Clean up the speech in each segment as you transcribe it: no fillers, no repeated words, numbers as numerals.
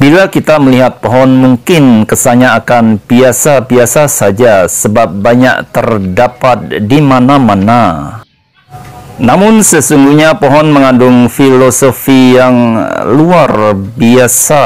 Bila kita melihat pohon, mungkin kesannya akan biasa-biasa saja sebab banyak terdapat di mana-mana. Namun sesungguhnya pohon mengandung filosofi yang luar biasa.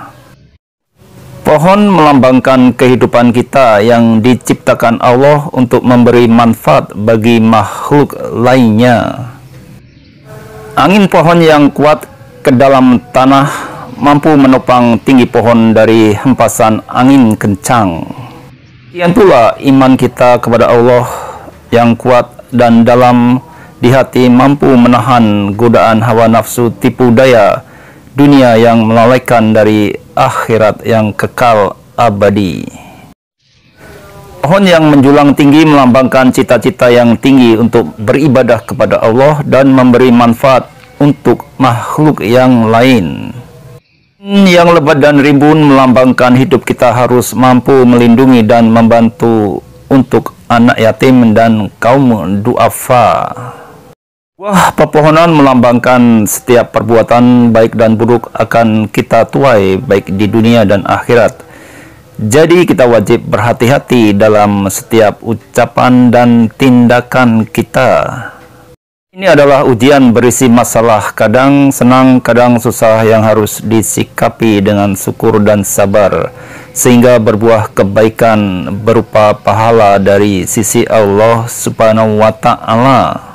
Pohon melambangkan kehidupan kita yang diciptakan Allah untuk memberi manfaat bagi makhluk lainnya. Angin pohon yang kuat ke dalam tanah mampu menopang tinggi pohon dari hempasan angin kencang. Demikian pula iman kita kepada Allah yang kuat dan dalam di hati mampu menahan godaan hawa nafsu tipu daya dunia yang melalaikan dari akhirat yang kekal abadi. Pohon yang menjulang tinggi melambangkan cita-cita yang tinggi untuk beribadah kepada Allah dan memberi manfaat untuk makhluk yang lain. Yang lebat dan rimbun melambangkan hidup kita harus mampu melindungi dan membantu untuk anak yatim dan kaum duafa. Buah pepohonan melambangkan setiap perbuatan baik dan buruk akan kita tuai baik di dunia dan akhirat. Jadi kita wajib berhati-hati dalam setiap ucapan dan tindakan kita. Ini adalah ujian berisi masalah, kadang senang, kadang susah yang harus disikapi dengan syukur dan sabar, sehingga berbuah kebaikan berupa pahala dari sisi Allah Subhanahu wa Ta'ala.